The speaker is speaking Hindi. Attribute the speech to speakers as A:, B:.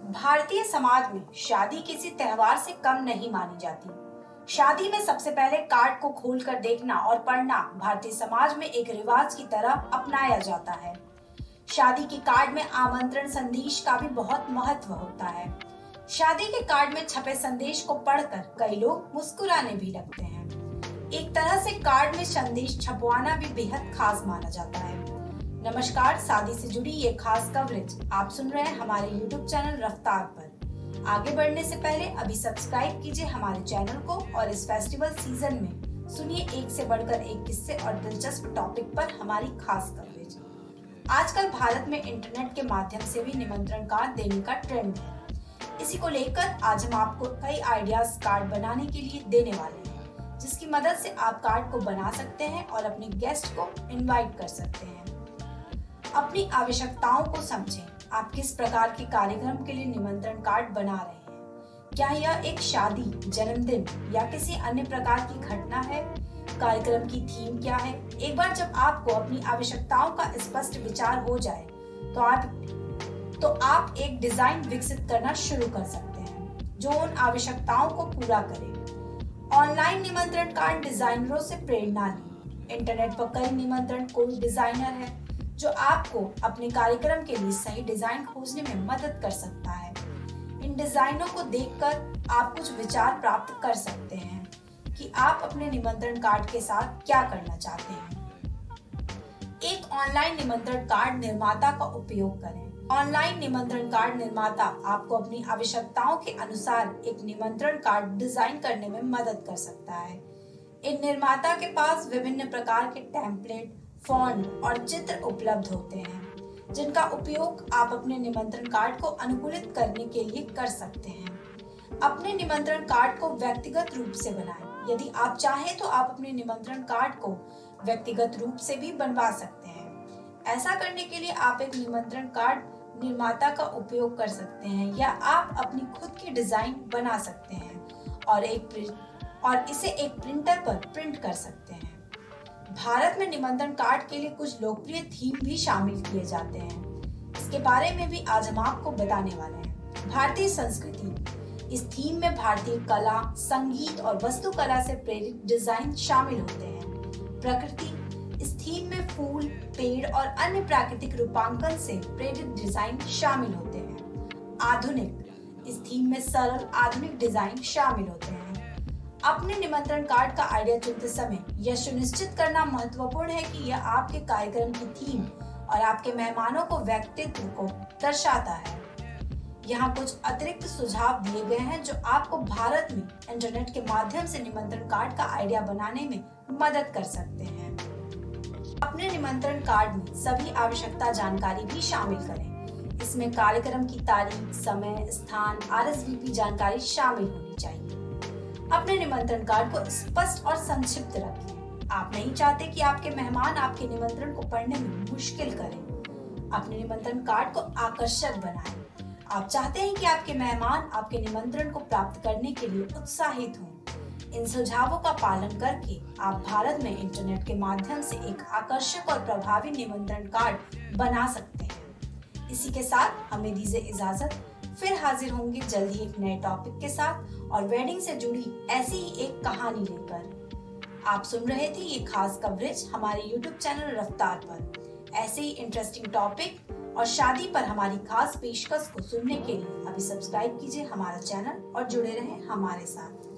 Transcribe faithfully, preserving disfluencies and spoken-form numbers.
A: भारतीय समाज में शादी किसी त्योहार से कम नहीं मानी जाती। शादी में सबसे पहले कार्ड को खोलकर देखना और पढ़ना भारतीय समाज में एक रिवाज की तरह अपनाया जाता है। शादी के कार्ड में आमंत्रण संदेश का भी बहुत महत्व होता है। शादी के कार्ड में छपे संदेश को पढ़कर कई लोग मुस्कुराने भी लगते हैं। एक तरह से कार्ड में संदेश छपवाना भी बेहद खास माना जाता है। नमस्कार, शादी से जुड़ी ये खास कवरेज आप सुन रहे हैं हमारे यूट्यूब चैनल रफ्तार पर। आगे बढ़ने से पहले अभी सब्सक्राइब कीजिए हमारे चैनल को और इस फेस्टिवल सीजन में सुनिए एक से बढ़कर एक किस्से और दिलचस्प टॉपिक पर हमारी खास कवरेज। आजकल भारत में इंटरनेट के माध्यम से भी निमंत्रण कार्ड देने का ट्रेंड है। इसी को लेकर आज हम आपको कई आइडियाज कार्ड बनाने के लिए देने वाले हैं, जिसकी मदद से आप कार्ड को बना सकते हैं और अपने गेस्ट को इनवाइट कर सकते हैं। अपनी आवश्यकताओं को समझें। आप किस प्रकार के कार्यक्रम के लिए निमंत्रण कार्ड बना रहे हैं? क्या यह एक शादी, जन्मदिन या किसी अन्य प्रकार की घटना है? कार्यक्रम की थीम क्या है? एक बार जब आपको अपनी आवश्यकताओं का स्पष्ट विचार हो जाए तो आप तो आप एक डिजाइन विकसित करना शुरू कर सकते हैं जो उन आवश्यकताओं को पूरा करे। ऑनलाइन निमंत्रण कार्ड डिजाइनरों से प्रेरणा लें। इंटरनेट पर कई निमंत्रण कोड डिजाइनर है जो आपको अपने कार्यक्रम के लिए सही डिजाइन खोजने में मदद कर सकता है। इन डिजाइनों को देखकर आप कुछ विचार प्राप्त कर सकते हैं कि आप अपने निमंत्रण कार्ड के साथ क्या करना चाहते हैं। एक ऑनलाइन निमंत्रण कार्ड निर्माता का उपयोग करें। ऑनलाइन निमंत्रण कार्ड निर्माता आपको अपनी आवश्यकताओं के अनुसार एक निमंत्रण कार्ड डिजाइन करने में मदद कर सकता है। इन निर्माता के पास विभिन्न प्रकार के टेम्पलेट, फॉन्ट और चित्र उपलब्ध होते हैं, जिनका उपयोग आप अपने निमंत्रण कार्ड को अनुकूलित करने के लिए कर सकते हैं। अपने निमंत्रण कार्ड को व्यक्तिगत रूप से बनाएं। यदि आप चाहें तो आप अपने निमंत्रण कार्ड को व्यक्तिगत रूप से भी बनवा सकते हैं। ऐसा करने के लिए आप एक निमंत्रण कार्ड निर्माता का उपयोग कर सकते हैं या आप अपनी खुद की डिजाइन बना सकते हैं और एक और इसे एक प्रिंटर पर प्रिंट कर सकते हैं। भारत में निमंत्रण कार्ड के लिए कुछ लोकप्रिय थीम भी शामिल किए जाते हैं। इसके बारे में भी आज हम आपको बताने वाले हैं। भारतीय संस्कृति। इस थीम में भारतीय कला, संगीत और वास्तुकला से प्रेरित डिजाइन शामिल होते हैं। प्रकृति। इस थीम में फूल, पेड़ और अन्य प्राकृतिक रूपांकन से प्रेरित डिजाइन शामिल होते हैं। आधुनिक। इस थीम में सरल आधुनिक डिजाइन शामिल होते हैं। अपने निमंत्रण कार्ड का आइडिया चुनते समय यह सुनिश्चित करना महत्वपूर्ण है कि यह आपके कार्यक्रम की थीम और आपके मेहमानों को व्यक्तित्व को दर्शाता है। यहाँ कुछ अतिरिक्त सुझाव दिए गए हैं जो आपको भारत में इंटरनेट के माध्यम से निमंत्रण कार्ड का आइडिया बनाने में मदद कर सकते हैं। अपने निमंत्रण कार्ड में सभी आवश्यकता जानकारी भी शामिल करें। इसमें कार्यक्रम की तारीख, समय, स्थान, आर एस वी पी जानकारी शामिल होनी चाहिए। अपने निमंत्रण कार्ड को स्पष्ट और संक्षिप्त रखें। आप नहीं चाहते कि आपके मेहमान आपके निमंत्रण को पढ़ने में मुश्किल करें। अपने निमंत्रण कार्ड को आकर्षक बनाएं। आप चाहते हैं कि आपके मेहमान आपके निमंत्रण को प्राप्त करने के लिए उत्साहित हों। इन सुझावों का पालन करके आप भारत में इंटरनेट के माध्यम से एक आकर्षक और प्रभावी निमंत्रण कार्ड बना सकते हैं। इसी के साथ हमें दीजिए इजाजत। फिर हाजिर होंगे जल्द ही एक नए टॉपिक के साथ और वेडिंग से जुड़ी ऐसी ही एक कहानी लेकर। आप सुन रहे थे ये खास कवरेज हमारे यूट्यूब चैनल रफ्तार पर। ऐसे ही इंटरेस्टिंग टॉपिक और शादी पर हमारी खास पेशकश को सुनने के लिए अभी सब्सक्राइब कीजिए हमारा चैनल और जुड़े रहें हमारे साथ।